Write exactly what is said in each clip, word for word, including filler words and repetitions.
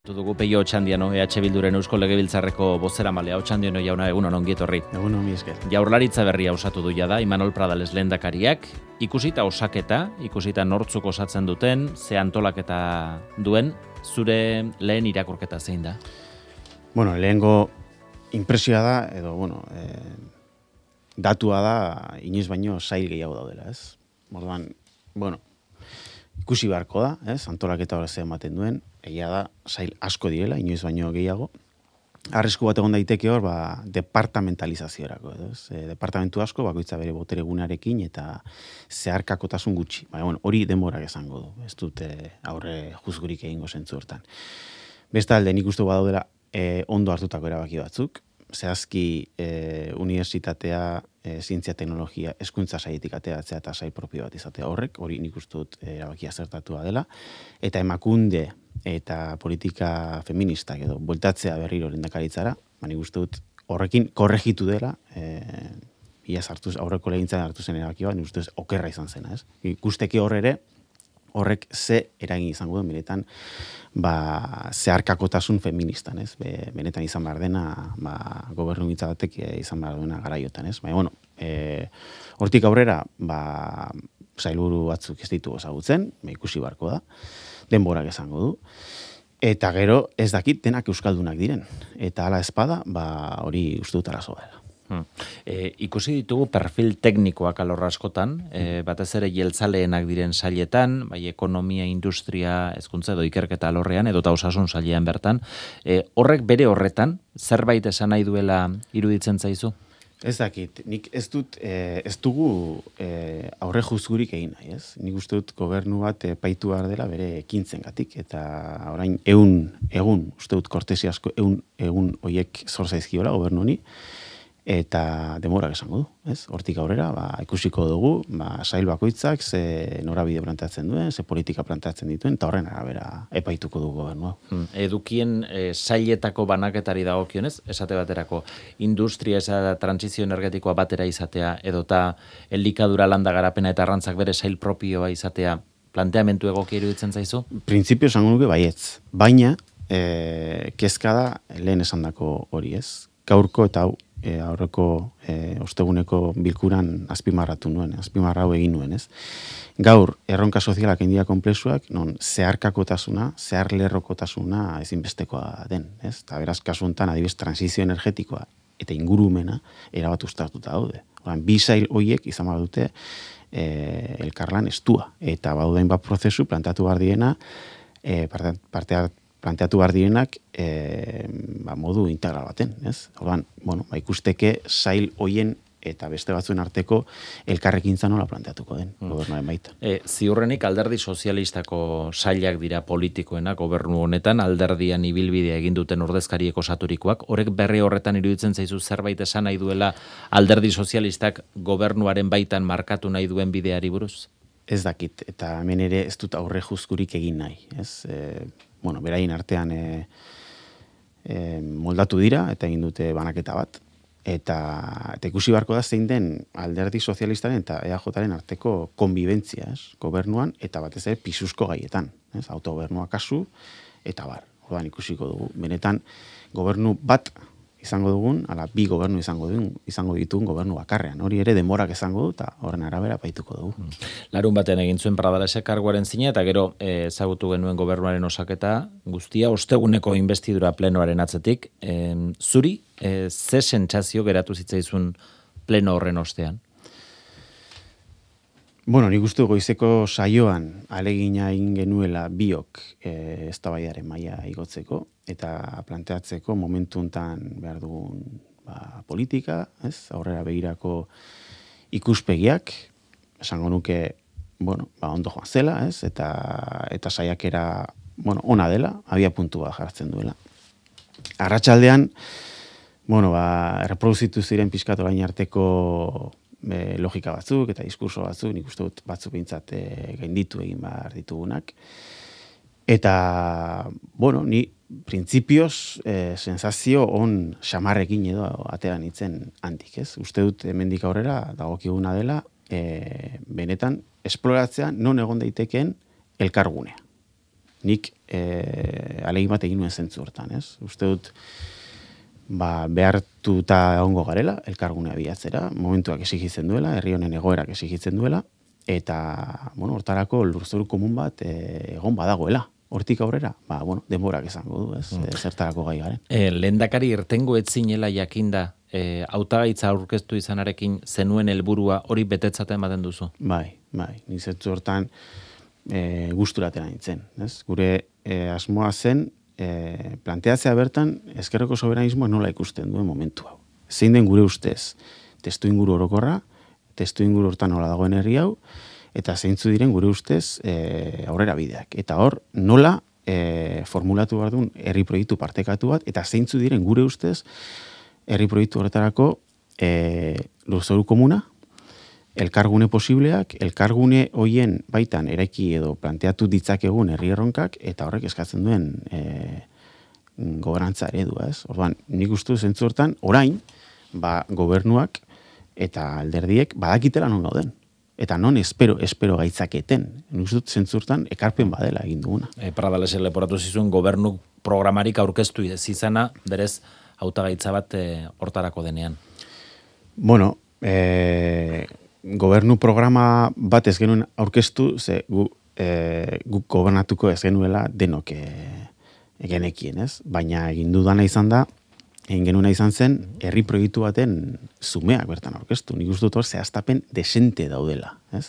Dugu Peio Otxandiano, E H Bilduren Eusko Legebiltzarreko bozeramalea. Otxandiano jauna, egunon ongi etorri. Egunon mi esker. Jaurlaritza berria osatu du jada, Imanol Pradales lehendakariak, ikusita osaketa, ikusita nortzuk osatzen duten, ze antolaketa duen, zure lehen irakurketa zein da? Bueno, lehengo impresioa da, edo, bueno, eh, datua da, inoiz baino sail gehiago daudela, ez? Orduan, bueno, ikusi beharko da, ez? Antolaketa hori zer ematen duen, egia da, sail asko direla, inoiz baino gehiago. Arrisku bat egon daiteke hor, ba, departamentalizaziorako, ez? E, departamentu asko, bakoitza bere botere gunarekin eta zeharkakotasun gutxi. Baina, bueno, hori denborak esango du, ez dute aurre juzgurik egingo zentzu hortan. Bestalde, nik uste badaudela e, ondo hartutako erabaki batzuk, zehazki e, unibertsitatea, e, zientzia teknologia, hezkuntza sailetik ateratzea eta sail propio bat izatea horrek, hori nik uste dut erabakia zertatua dela, eta Emakunde eta politika feministak edo bueltatzea berriro lehendakaritzara, ba, nik uste dut horrekin korregitu dela, e, iaz hartuz, aurreko legintzan hartu zen erabaki bat, nik uste dut okerra izan zena, ez? Ikusteki horre ere, horrek ze eragin izango duen, benetan, ba, zeharkakotasun feministan, ez? Be, benetan izan behar dena, ba, gobernu gintza batek izan behar duena garaiotan, ez? Baina, bueno, e, hortik aurrera, ba, sailburu batzuk ez ditu ezagutzen, ikusi beharko da, denborak esango du, eta gero ez dakit denak euskaldunak diren, eta hala espada, ba, hori uste dut arazo dela. Hmm. E, ikusi ditugu perfil teknikoak alorra askotan, e, batez ere jeltzaleenak diren sailetan, bai ekonomia, industria, hezkuntza edo ikerketa alorrean, edo ta osasun sailean bertan, e, horrek bere horretan, zerbait esan nahi duela iruditzen zaizu? Ez dakit, nik ez dut, eh, ez dugu eh, aurre juzgurik egin nahi, ez? Nik uste dut gobernu bat epaitu behar dela bere ekintzengatik, eta orain egun, egun, uste dut kortesi asko, egun, egun oiek zor zaizkiola gobernu honi, eta demorak esango du, ez? Hortik aurrera, ba, ikusiko dugu, ba, sail bakoitzak ze norabide planteatzen duen, ze politika planteatzen dituen, eta horren arabera epaituko du gobernua. Hmm. Edukien e, sailetako banaketari dagokionez, esate baterako, industria eta transizio energetikoa batera izatea, edota elikadura landa garapena eta arrantzak bere sail propioa izatea, planteamentu egokia iruditzen zaizu? Printzipio esango nuke baietz, baina e, kezka da lehen esandako hori, ez? Gaurko eta hau, E, aurreko e, osteguneko bilkuran azpimarratu nuen, azpimarra hau egin nuen, ez? Gaur, erronka sozialak india konplexuak, non zeharkakotasuna, zeharlerrokotasuna ezinbestekoa den, ez? Eta beraz, kasu honetan, adibidez, transizio energetikoa eta ingurumena erabat uztartuta daude. Oran, bi sail horiek izan badute e, elkarlan estua, eta baudain bat prozesu plantatu behar diena, e, parte, parte planteatu behar direnak e, ba, modu integral baten, ez? Orduan, bueno, ba, ikusteke sail hoien eta beste batzuen arteko elkarrekintza nola planteatuko den, mm. gobernuaren baita. E, ziurrenik alderdi sozialistako sailak dira politikoena gobernu honetan, alderdian ibilbidea egin duten ordezkariek osaturikoak, horrek berri horretan iruditzen zaizu zerbait esan nahi duela alderdi sozialistak gobernuaren baitan markatu nahi duen bideari buruz? Ez dakit, eta hemen ere ez dut aurre juzkurik egin nahi, ez? E, bueno, beraien artean e, e, moldatu dira, eta egin dute banaketa bat, eta, eta ikusi beharko da zein den alderdi sozialistaren eta E A Jaren arteko konbibentzia, ez? Gobernuan, eta batez ere pisuzko gaietan, ez? Autogobernua kasu, eta bar. Orduan ikusiko dugu, benetan gobernu bat izango dugun, ala bi gobernu izango dugun, izango ditugun gobernu bakarrean. Hori ere demorak izango du eta horren arabera baituko dugu. Larun batean egin zuen Pradalesek karguaren zina eta gero ezagutu genuen gobernuaren osaketa guztia osteguneko investidura plenoaren atzetik. E, zuri, e, ze sentsazio geratu zitzaizun pleno horren ostean? Bueno, nik uste goizeko saioan alegina egin genuela biok e, eztabaidaren maila igotzeko eta planteatzeko momentu hontan behar dugun ba, politika, ez? Aurrera begirako ikuspegiak, esango nuke, bueno, ba, ondo joan zela, ez? Eta, eta saiakera, bueno, ona dela, abia puntua jartzen duela. Arratsaldean, bueno, ba, reproduzitu ziren pixkat orain arteko E, logika batzuk eta diskurso batzuk, nik uste dut batzuk bintzat e, gainditu egin behar ditugunak. Eta, bueno, ni printzipioz e, sensazio on xamarrekin edo atera nintzen handik, ez? Uste dut hemendik aurrera dagokiguna dela e, benetan esploratzea non egon daitekeen elkargunea. nik e, alegin bat egin nuen zentzu hortan, ez? Uste dut, ba, behartuta egongo garela, elkargunea bilatzera, momentuak exigitzen duela, herri honen egoerak exigitzen duela, eta, bueno, hortarako lurzoru komun bat e, egon badagoela. Hortik aurrera, ba, bueno, denborak esango du, ez, mm. zertarako gai garen. E, lehendakari irtengo etzinela jakinda, e, hautagaitza aurkeztu izanarekin zenuen helburua hori betetzata ematen duzu? Bai, bai, nizetzu hortan e, gusturatera nintzen, ez? Gure e, asmoa zen, e, planteatzea bertan, ezkerreko soberanismoa nola ikusten duen momentu hau. Zein den gure ustez, testu inguru orokorra, testu inguru hortan nola dagoen herri hau, eta zeintzu diren gure ustez e, aurrera bideak. Eta hor, nola e, formulatu behar duen herri proiektu partekatu bat, eta zeintzu diren gure ustez herri proiektu horretarako e, lurzoru komuna, elkargune posibleak, elkargune hoien baitan eraiki edo planteatu ditzakegun herri erronkak, eta horrek eskatzen duen e, gobernantza eredua, ez? Orduan, nik uste zentzu hortan, orain, ba, gobernuak eta alderdiek badakitela non gauden. Eta non espero, espero gaitzaketen. Nik dut zentzurtan ekarpen badela egin duguna. E, Pradalesen leporatu zizuen gobernu programarik aurkeztu zizana, berez hautagaitza bat e, hortarako denean. Bueno, e, gobernu programa bat ez genuen aurkeztu, ze gu, e, gu gobernatuko ez genuela denok e, genekien, ez? Baina egin dudana izan da, egin genuena izan zen, herri proiektu baten zumeak bertan aurkeztu. Nik uste dut hor zehaztapen desente daudela, ez?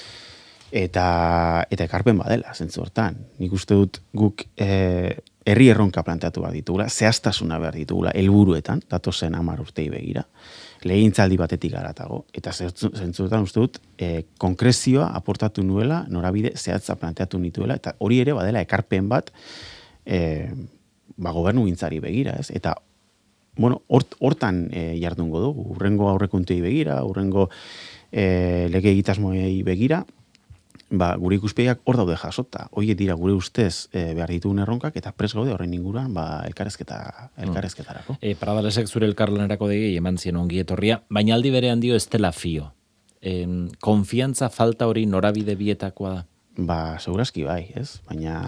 Eta, eta ekarpen badela, zentzu hortan. Nik uste dut guk e, herri erronka planteatu behar ditugula, zehaztasuna behar ditugula, helburuetan, datozen hamar urtei begira, legintzaldi batetik garatago, eta zentzu hortan uste dut, e, konkrezioa aportatu nuela, norabide zehatza planteatu nituela, eta hori ere badela ekarpen bat, e, ba, gobernu gintzari begira, ez? Eta bueno, hort, hortan e, jardungo dugu, urrengo aurrekontuei begira, urrengo e, lege egitasmoei begira, ba, gure ikuspegiak hor daude jasota. Horiek dira gure ustez e, behar ditugun erronkak, eta pres gaude horren inguruan ba, elkarrezketa, elkarrezketarako. E, Pradalesek zure elkarlanerako degi eman zien ongi etorria, baina aldi berean dio ez dela fio. E, konfiantza falta hori norabide bietakoa da? Ba, segurazki bai, ez? Baina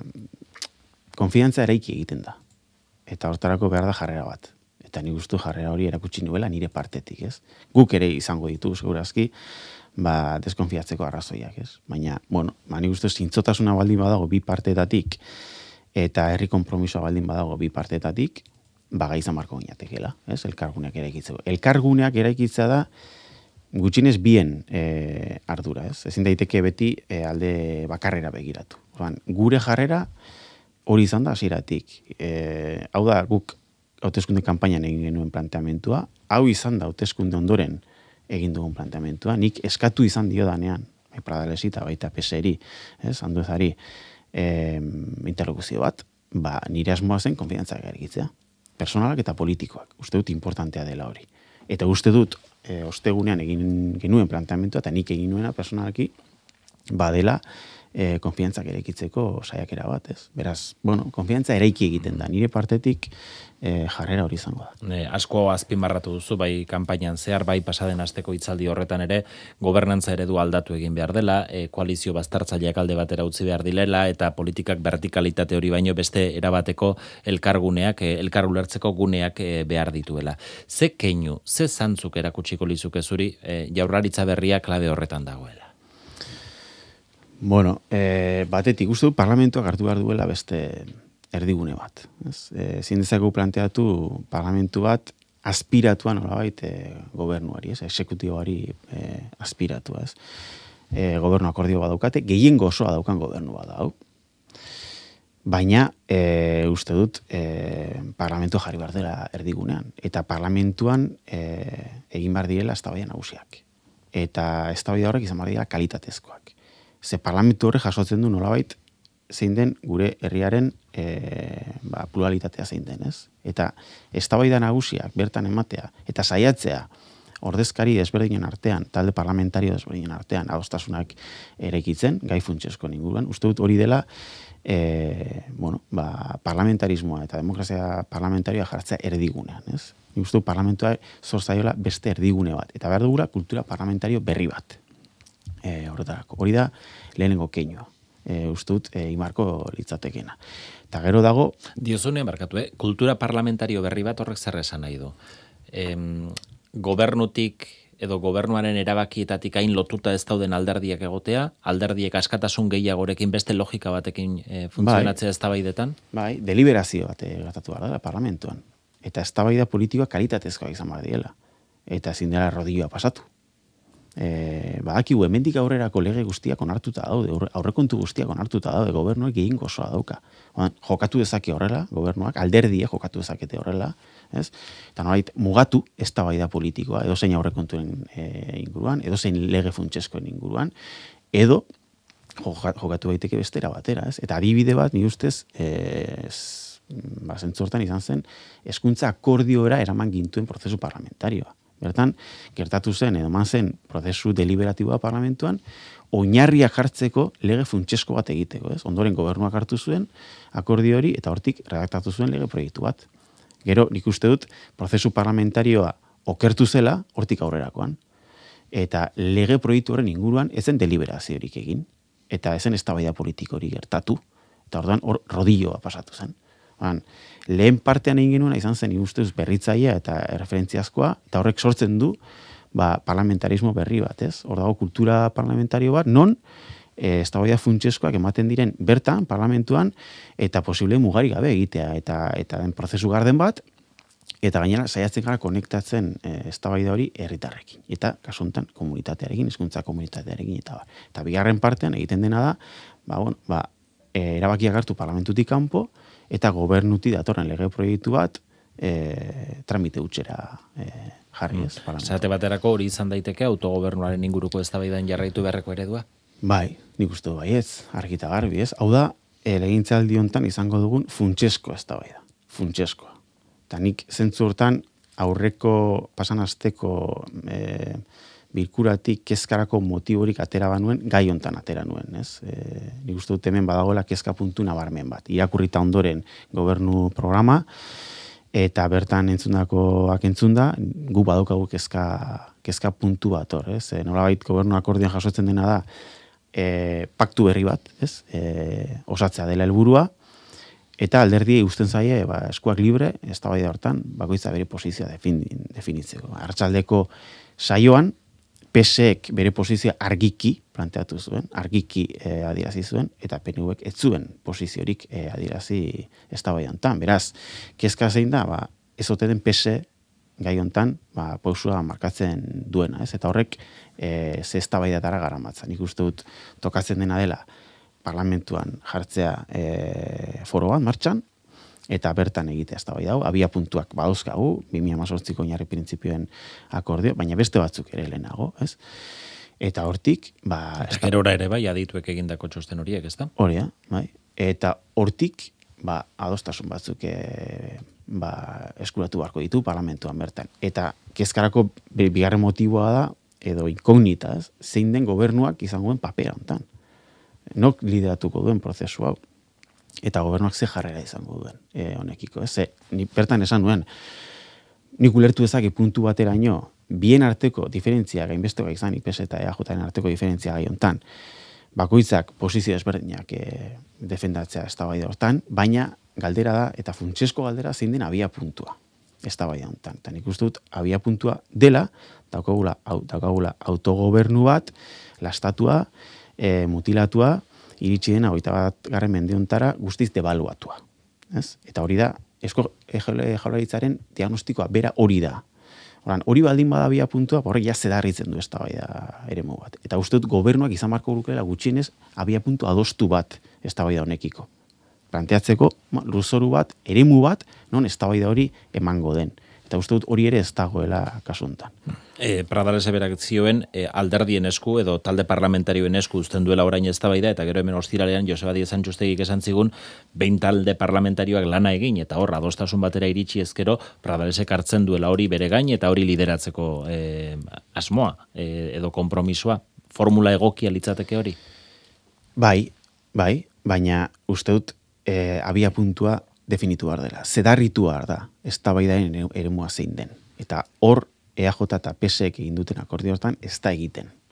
konfiantza eraiki egiten da. Eta hortarako behar da jarrera bat. Eta ni gustu jarrera hori erakutsi nuela nire partetik, ez? Guk ere izango ditu, segurazki, ba, deskonfiatzeko arrazoiak, ez? Baina, bueno, ba, ni gustu zintzotasuna baldin badago bi partetatik, eta herri konpromisoa baldin badago bi partetatik, ba, gaizan marko ginatekela, ez? Elkarguneak eraikitzeko. Elkarguneak eraikitza da, gutxinez bien e, ardura, ez? Ezin daiteke beti e, alde bakarrera begiratu. Orduan, gure jarrera hori izan da hasieratik. E, hau da, guk hauteskunde kanpainan egin genuen planteamentua, hau izan da hauteskunde ondoren egin dugun planteamentua, nik eskatu izan dio danean, bai Pradalesi eta baita P S eri, ez, Anduezari, e, interlokuzio bat, ba, nire asmoa zen konfiantzak eraikitzea, personalak eta politikoak, uste dut importantea dela hori. Eta uste dut, e, ostegunean egin genuen planteamentua, eta nik egin nuena personalaki, badela, e, konfiantzak eraikitzeko saiakera bat, ez? Beraz, bueno, konfiantza eraiki egiten da, nire partetik e, jarrera hori izango da. E, asko azpimarratu duzu, bai kanpainan zehar, bai pasaden asteko hitzaldi horretan ere, gobernantza eredu aldatu egin behar dela, e, koalizio baztertzaileak alde batera utzi behar dilela, eta politikak vertikalitate hori baino beste erabateko elkarguneak, e, elkar ulertzeko guneak e, behar dituela. Ze keinu, ze zantzuk erakutsiko lizuke zuri, e, jaurlaritza berria klabe horretan dagoela? Bueno, e, batetik uste du parlamentuak hartu behar duela beste erdigune bat. Ezin dezakegu planteatu parlamentu bat aspiratua nolabait e, gobernuari, ez, exekutiboari e, aspiratua, ez. E, gobernu akordio badaukate, gehiengo osoa daukan gobernu bat hau. Baina e, uste dut e, parlamentu jarri behar dela erdigunean. Eta parlamentuan e, egin behar direla eztabaida nagusiak. Eta eztabaida horrek izan behar dira kalitatezkoak. Ze parlamentu horre jasotzen du nolabait zein den gure herriaren e, ba, pluralitatea zein den, ez? Eta eztabaida nagusiak bertan ematea eta saiatzea ordezkari desberdinen artean, talde parlamentario desberdinen artean adostasunak eraikitzen gai funtsezko inguruan. Uste dut hori dela e, bueno, ba, parlamentarismoa eta demokrazia parlamentarioa jartzea erdigunean, ez? Nik uste dut parlamentua zor zaiola beste erdigune bat eta behar dugula kultura parlamentario berri bat. E, horretarako. Hori da lehenengo keinua. e, ustut e, imarko litzatekena. Eta gero dago... Diozunean barkatu, eh? Kultura parlamentario berri bat horrek zer esan nahi du. Em, gobernutik edo gobernuaren erabakietatik hain lotuta ez dauden alderdiak egotea, alderdiek askatasun gehiagorekin beste logika batekin e, funtzionatzea eztabaidetan? Bai, deliberazio bat gertatu behar da parlamentuan. Eta eztabaida politikoa kalitatezkoa izan behar diela. Eta ezin dela rodilloa pasatu. E, badakigu hemendik aurrerako lege guztiak onartuta daude, aurrekontu guztiak onartuta daude, gobernuak egin gozoa dauka. Oan, jokatu dezake horrela, gobernuak, alderdie jokatu dezakete horrela, ez? Eta nolait, mugatu eztabaida politikoa, edo zein aurrekontuen e, inguruan, edo zein lege funtseskoen inguruan, edo jokatu daiteke bestera batera, ez? Eta adibide bat, ni ustez, e, ba, zentzortan izan zen, hezkuntza akordioera eraman gintuen prozesu parlamentarioa. Bertan, gertatu zen, edo man zen, prozesu deliberatiboa parlamentuan, oinarriak jartzeko lege funtsesko bat egiteko, ez? Ondoren gobernuak hartu zuen akordio hori, eta hortik redaktatu zuen lege proiektu bat. Gero, nik uste dut, prozesu parlamentarioa okertu zela, hortik aurrerakoan. Eta lege proiektu horren inguruan ezen deliberaziorik egin, eta ezen eztabaida politiko hori gertatu, eta orduan hor rodilloa pasatu zen. Oan, lehen partean egin genuen izan zen ustez berritzailea eta referentziazkoa, eta horrek sortzen du ba, parlamentarismo berri bat, ez? Hor dago kultura parlamentario bat, non e, eztabaida funtseskoak ematen diren bertan, parlamentuan, eta posible mugari gabe egitea, eta eta den prozesu garden bat, eta gainera saiatzen gara konektatzen e, eztabaida hori herritarrekin. Eta kasu honetan komunitatearekin, hizkuntza komunitatearekin, eta ba. Eta bigarren partean egiten dena da, ba, bueno, ba, e, erabakiak hartu parlamentutik kanpo, eta gobernuti datorren lege proiektu bat e, tramite utxera e, jarri ez. Mm. Zate baterako hori izan daiteke autogobernuaren inguruko eztabaidan jarraitu beharreko eredua? Bai, nik uste du baietz, argita garbi ez. Hau da, e, legintzaldi hontan izango dugun funtsesko eztabaida. Funtseskoa. Eta nik zentzu hortan aurreko pasan asteko e, bilkuratik kezkarako motiborik atera banuen, gai hontan atera nuen, ez? E, nik uste dut hemen badagoela kezka puntu nabarmen bat. Irakurrita ondoren gobernu programa, eta bertan entzundakoak entzunda, gu badaukagu kezka, kezka puntu bat hor, ez? E, nolabait gobernu akordioan jasotzen dena da, e, paktu berri bat, ez? E, osatzea dela helburua, eta alderdi usten zaie, ba, eskuak libre, eztabaida hortan, bakoitza bere posizioa defin, definitzeko. Arratsaldeko saioan, P S ek bere posizioa argiki planteatu zuen, argiki e, adierazi zuen, eta P N Uek ez zuen posiziorik e, adierazi eztabaida hontan. Beraz, kezka zein da, ba, ez ote den P S gai hontan, ba, pausua markatzen duena, ez? Eta horrek e, ze eztabaidatara garamatza. Nik uste dut tokatzen dena dela parlamentuan jartzea e, foro bat martxan, eta bertan egitea eztabaida hau, abia puntuak badauzkagu, bi mila hemezortziko oinarri printzipioen akordio, baina beste batzuk ere lehenago, ez? Eta hortik, ba... Eta gerora ere bai, adituek egindako txosten horiek, ez da? Hori da, bai. Eta hortik, ba, adostasun batzuk e, ba, eskuratu beharko ditu parlamentuan bertan. Eta kezkarako bigarren motiboa da, edo inkognita, ez? Zein den gobernuak izango den papera hontan. Nok lideratuko duen prozesu hau. Eta gobernuak ze jarrera izango duen e, honekiko. Ez, ni bertan esan nuen, nik ulertu ezak puntu bateraino, bien arteko diferentzia gainbesteko izan, I P S eta E A Jaren arteko diferentzia gai hontan, bakoitzak posizio ezberdinak e, defendatzea eztabaida hortan, baina galdera da, eta funtsesko galdera zein den abia puntua eztabaida hontan. Eta nik uste dut abia puntua dela, daukagula, au, daukagula autogobernu bat, lastatua, e, mutilatua, iritsi dena hogeita bat garren mende hontara guztiz debaluatua. Ez? Eta hori da, Eusko Jaurlaritzaren diagnostikoa bera hori da. Oran, hori baldin badabia puntua, horrek ja zedarritzen du eztabaida eremu bat. Eta uste dut gobernuak izan marko lukela gutxienez abia puntu adostu bat eztabaida honekiko. Planteatzeko lurzoru bat, eremu bat, non eztabaida hori emango den. Eta uste dut hori ere ez dagoela kasu honetan. E, Pradales berak zioen e, alderdien esku edo talde parlamentarioen esku uzten duela orain eztabaida, eta gero hemen ostiralean Joseba Díez Antxustegik esan zigun behin talde parlamentarioak lana egin eta hor adostasun batera iritsi ezkero Pradalesek hartzen duela hori bere gain eta hori lideratzeko e, asmoa e, edo konpromisoa. Formula egokia litzateke hori? Bai, bai, baina uste dut e, abia puntua definitu behar dela. Zedarritu behar da, eztabaidaren eremua zein den. Eta hor, E A J eta P S ek egin duten akordio hortan ez da egiten.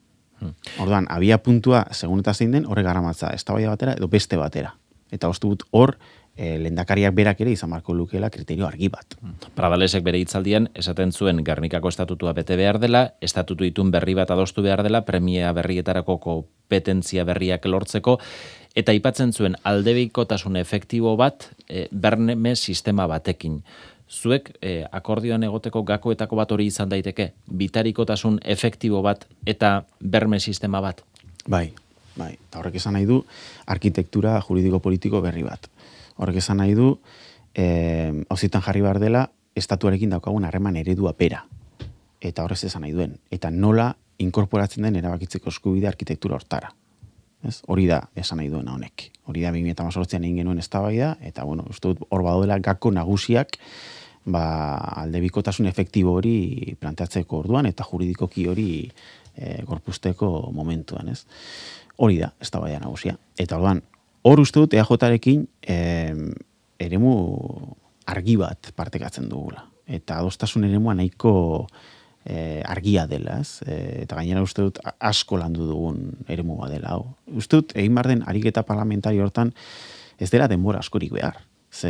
Orduan, abia puntua, segun eta zein den, horre garamatza, eztabaida batera edo beste batera. Eta uste dut hor, e, lehendakariak berak ere izan marko lukeela kriterio argi bat. Pradalesek bere hitzaldian esaten zuen Gernikako estatutua bete behar dela, estatutu itun berri bat adostu behar dela, premia berrietarako kompetentzia berriak lortzeko, eta aipatzen zuen aldebikotasun efektibo bat e, berne sistema batekin. Zuek eh, akordioan egoteko gakoetako bat hori izan daiteke, bitarikotasun efektibo bat eta berme sistema bat? Bai, bai. Eta horrek esan nahi du arkitektura juridiko-politiko berri bat. Horrek esan nahi du eh, auzitan jarri behar dela estatuarekin daukagun harreman eredua bera. Eta horrez esan nahi duen. Eta nola inkorporatzen den erabakitzeko eskubide arkitektura hortara. Ez? Hori da esan nahi duena honek. Hori da bi mila hemezortzian egin genuen eztabaida eta bueno, uste dut hor badaudela gako nagusiak ba, aldebikotasun efektibo hori planteatzeko orduan eta juridikoki hori e, gorpuzteko momentuan, ez? Hori da eztabaida nagusia. Eta orduan, hor uste dut E A J-rekin e, eremu argi bat partekatzen dugula. Eta adostasun eremua nahiko E, argia dela, ez? E, eta gainera uste dut asko landu dugun eremu dela, hau. Uste dut, egin behar den ariketa parlamentari hortan ez dela denbora askorik behar. Ze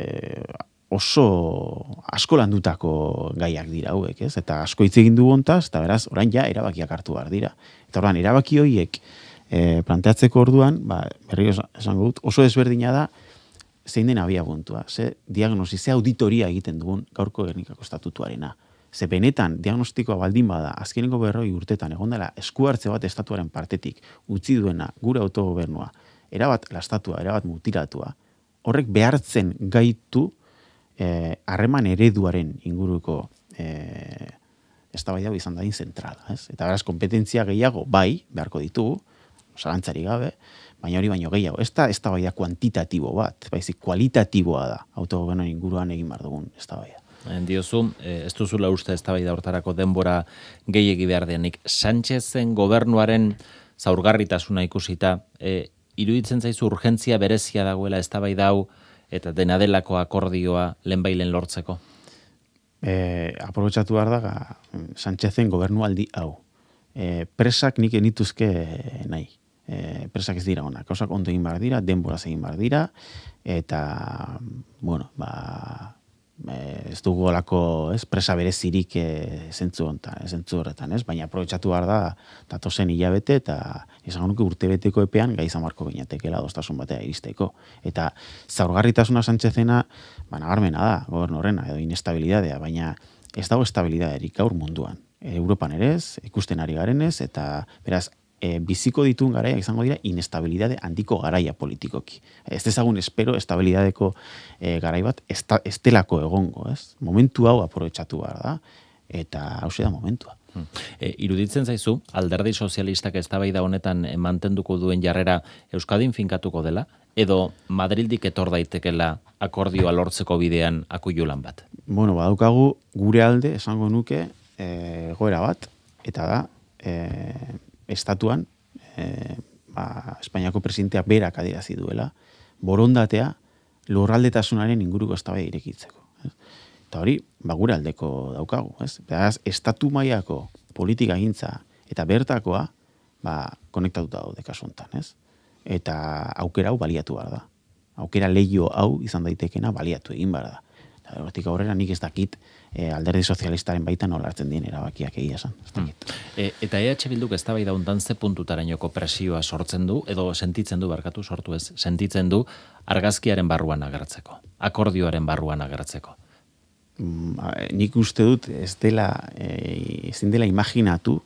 oso asko landutako gaiak dira hauek, ez? Eta asko hitz egin du hontaz, eta beraz, orain ja erabakiak hartu behar dira. Eta orain, erabaki horiek e, planteatzeko orduan, ba, berri esango dut, oso desberdina da zein den abia puntua. Ze diagnosi, ze auditoria egiten dugun gaurko Gernikako estatutuarena. Ze benetan diagnostikoa baldin bada, azkeneko berroi urtetan egon dela esku hartze bat estatuaren partetik utzi duena gure autogobernua, erabat lastatua, erabat mutilatua, horrek behartzen gaitu harreman eh, ereduaren inguruko eh, eztabaida izan dadin zentrala. Ez? Eta beraz, kompetentzia gehiago bai, beharko ditugu, zalantzari gabe, baina hori baino gehiago. Ez da eztabaida kuantitatibo bat, baizik kualitatiboa da autogobernuaren inguruan egin behar dugun eztabaida. Diozu, ez duzula uste eztabaida hortarako denbora gehiegi behar denik. Sánchezen gobernuaren zaurgarritasuna ikusita, e, iruditzen zaizu urgentzia berezia dagoela eztabaida hau eta dena delako akordioa lehenbailen lortzeko? E, aprobetxatu behar da, Sánchezen gobernualdi hau. E, presak nik enituzke nahi. E, presak ez dira honak. Kausak ondo egin behar dira, denbora egin behar dira, eta, bueno, ba... ez dugu olako ez, presa berezirik e, zentzu hontan, zentzu horretan, ez? Baina aprobetxatu behar da datozen hilabete eta izango nuke urtebeteko epean gai izan marko binatekela adostasun batea iristeko. Eta zaurgarritasuna Sánchezena, ba, nabarmena da, gobernu horrena, edo inestabilidadea, baina ez dago estabilidaderik gaur munduan. Europan ere ez, ikusten ari garenez, eta beraz, E, biziko ditun garaia izango dira inestabilidade handiko garaia politikoki. Ez dezagun espero estabilidadeko e, garai bat estelako egongo, ez? Momentu hau aprobetxatu behar da, eta hauxe da momentua. E, iruditzen zaizu, alderdi sozialistak eztabaida honetan mantenduko duen jarrera Euskadin finkatuko dela, edo Madrildik etor daitekela akordioa lortzeko bidean akuilulan bat? Bueno, badaukagu gure alde esango nuke e, goera bat, eta da, e, estatuan, e, ba, Espainiako presidenteak berak adierazi duela, borondatea lurraldetasunaren inguruko eztabaida irekitzeko. Ez? Eta hori, ba, gure aldeko daukagu. Ez? Beraz, estatu mailako politika gintza eta bertakoa, ba, konektatuta daude kasu honetan, ez? Eta aukera hau baliatu behar da. Aukera leio hau izan daitekena baliatu egin behar da. Eta hortik aurrera nik ez dakit e, alderdi sozialistaren baitan nola hartzen dien erabakiak egia esan. Hmm. E, eta E H Bilduk eztabaida hontan ze puntutarainoko presioa sortzen du, edo sentitzen du, barkatu sortu ez, sentitzen du argazkiaren barruan agertzeko, akordioaren barruan agertzeko? Mm, nik uste dut ez dela, e, ezin dela imaginatu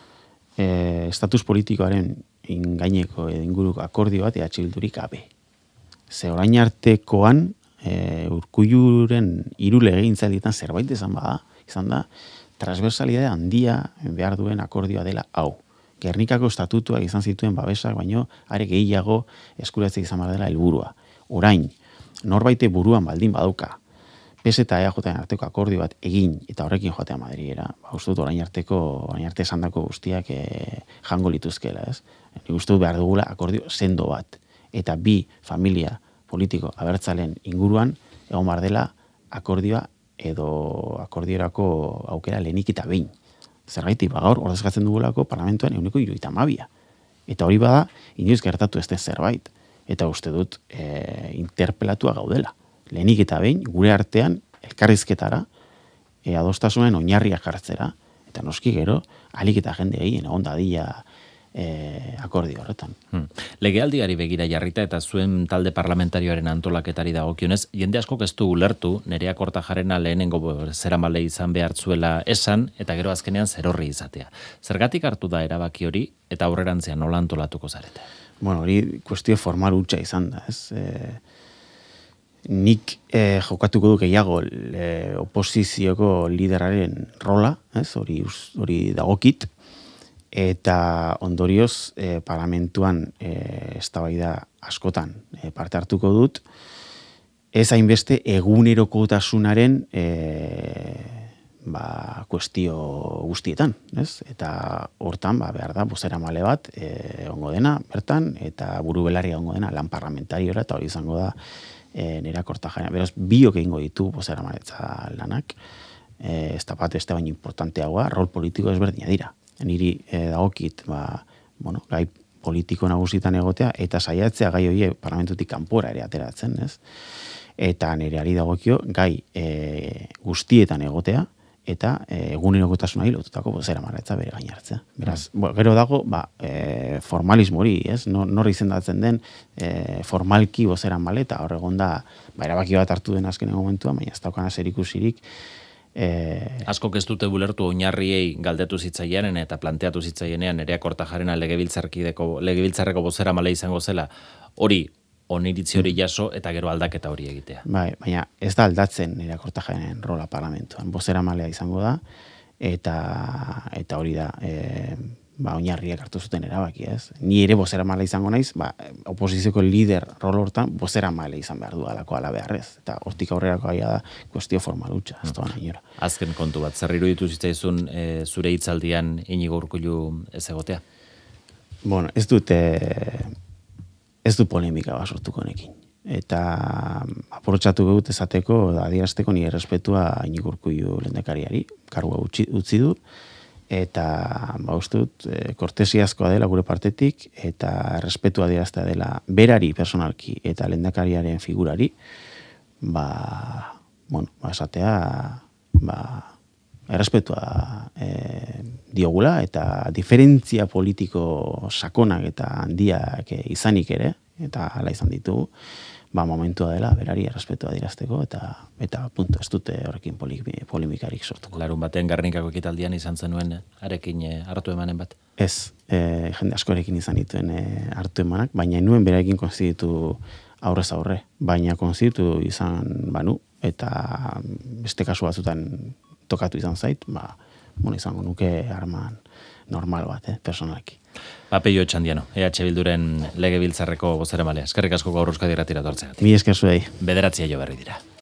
e, estatus politikoaren ingaineko edo inguruko akordio bat E H Bildurik gabe. Ze orain artekoan E, Urkulluren hiru legegintzaldietan zerbait izan bada, izan da, transversalidade handia behar duen akordioa dela hau. Gernikako estatutuak izan zituen babesak, baino are gehiago eskuratzea izan behar dela helburua. Orain, norbaite buruan baldin baduka, P S eta E A Jaren arteko akordio bat egin eta horrekin joatea Madrilera, ba, uste dut orain arteko, orain arte esandako guztiak e, jango lituzkela, ez? Nik uste dut behar dugula akordio sendo bat. Eta bi familia politiko abertzalen inguruan egon behar dela akordioa edo akordiorako aukera lehenik eta behin. Zergatik, ba, gaur, ordezkatzen dugulako parlamentuan euneko hirurogeita hamabia. Eta hori bada, inoiz gertatu ez den zerbait. Eta uste dut, e, interpelatua gaudela. Lehenik eta behin, gure artean, elkarrizketara, e, adostasunen oinarriak hartzera, eta noski gero, alik eta jende egin, egon dadila e, akordio horretan. Hmm. Legealdiari begira jarrita eta zuen talde parlamentarioaren antolaketari dagokionez, jende askok ez du ulertu, Nerea Kortajarena lehenengo zeramale izan behartzuela esan, eta gero azkenean zerorri izatea. Zergatik hartu da erabaki hori, eta aurrerantzean nola antolatuko zarete? Bueno, hori kuestio formal hutsa izan da, ez? E, nik e, jokatuko du gehiago e, oposizioko lideraren rola, ez? Hori, hori dagokit, eta ondorioz e, parlamentuan e, eztabaida askotan e, parte hartuko dut, ez hainbeste egunerokotasunaren e, ba, kuestio guztietan, ez? Eta hortan, ba, behar da, bozeramale bat e, ongo dena, bertan, eta buru belaria ongo dena, lan parlamentariora, eta hori izango da e, Nerea Kortajarena. Beraz, biok egingo ditu bozeramaletza lanak, e, ez da bat, ez da baino importanteagoa, rol politiko ezberdina dira. Niri e, dagokit, ba, bueno, gai politiko nagusitan egotea, eta saiatzea gai horiek parlamentutik kanpora ere ateratzen, ez? Eta nereari dagokio, gai e, guztietan egotea, eta e, egunerokotasunari lotutako bozeramaletza bere gain hartzea. Beraz, mm. bo, gero dago, ba, e, formalismo hori, ez? Nor izendatzen den e, formalki bozeramale, eta hor egon da, ba, erabaki bat hartu den azkeneko momentua, baina ez daukana zerikusirik. Eh, Askok ez dute bulertu oinarriei galdetu zitzaienean eta planteatu zitzaienean Nerea Kortajarena legebiltzarkideko legebiltzarreko bozeramale izango zela, hori oniritzi hori jaso eta gero aldaketa hori egitea. Bai, baina ez da aldatzen Nerea Kortajarenen rola parlamentuan. Bozeramalea izango da eta eta hori da, e, ba, oinarriak hartu zuten erabaki, ez? Ni ere bozeramale izango naiz, ba, oposizioko lider rol hortan bozeramale izan behar du alako ala beharrez. Eta hortik aurrerako gaia da kuestio formal hutsa, ez doan inora. Azken kontu bat, zer iruditu zitzaizun e, zure hitzaldian Inigo Urkullu ez egotea? Bueno, ez dut e, ez du polemika bat sortuko nekin. Eta aprotxatu dut esateko, adierazteko nire respetua Inigo Urkullu lehendakariari, kargua utzi, utzi du, eta ba uste dut e, kortesiazkoa dela gure partetik eta respetua adieraztea dela berari personalki eta lehendakariaren figurari, ba, bueno, ba esatea, ba, errespetua e, diogula eta diferentzia politiko sakonak eta handiak izanik ere, eta hala izan ditugu, ba, momentua dela berari errespetua adierazteko eta eta punto, ez dute horrekin polemikarik sortuko. Larun batean Gernikako ekitaldian izan zenuen arekin e, hartu emanen bat? Ez, e, jende askorekin izan dituen e, hartu emanak, baina nuen berarekin konziditu aurrez aurre, baina konziditu izan banu, eta beste kasu batzutan tokatu izan zait, ba, bueno, izango nuke harman normal bat, eh, personalki. Papeio Etxandiano, E H Bilduren legebiltzarreko bozeramale. Eskerrik asko gaur Euskadi Irratira etortzeagatik. Mi esker zuei. Bederatzia jo berri dira.